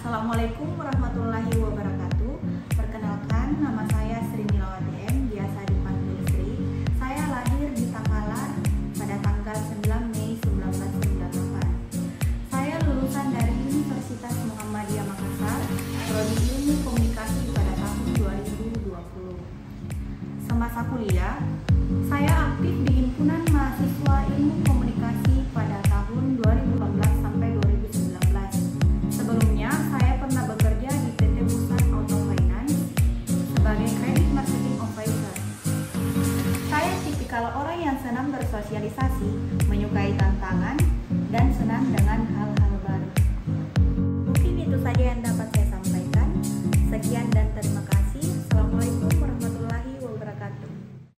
Assalamualaikum warahmatullahi wabarakatuh. Perkenalkan, nama saya Sri Milawati M, biasa dipanggil Sri. Saya lahir di Takalar pada tanggal 9 Mei 1998. Saya lulusan dari Universitas Muhammadiyah Makassar, Prodi Ilmu Komunikasi pada tahun 2020. Semasa kuliah, saya aktif di Himpunan Mahasiswa Ilmu Komunikasi pada tahun 2018 sampai 2019. Sebelumnya, saya pernah bekerja di PT Pusat Auto Finance sebagai Credit Marketing Officer. Saya tipikal orang yang senang bersosialisasi, menyukai tantangan, dan senang dengan hal-hal baru. Mungkin itu saja yang dapat saya sampaikan. Sekian dan terima kasih.